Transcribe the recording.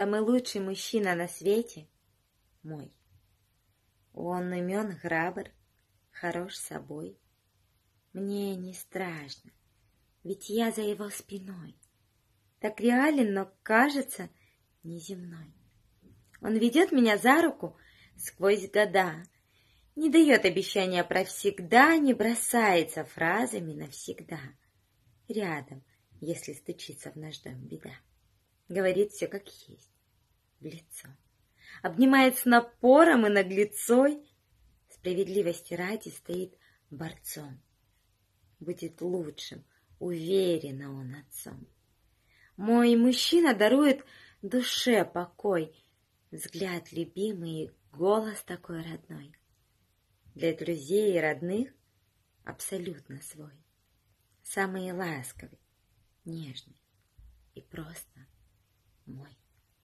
Самый лучший мужчина на свете мой. Он умен, храбр, хорош собой. Мне не страшно, ведь я за его спиной. Так реален, но кажется неземной. Он ведет меня за руку сквозь года, не дает обещания про всегда, не бросается фразами навсегда. Рядом, если стучится в наш дом беда. Говорит все как есть, в лицо. Обнимает с напором и наглецой. Справедливости ради стоит борцом. Будет лучшим, уверенно он отцом. Мой мужчина дарует душе покой, взгляд любимый и голос такой родной. Для друзей и родных абсолютно свой. Самый ласковый, нежный и просто мой.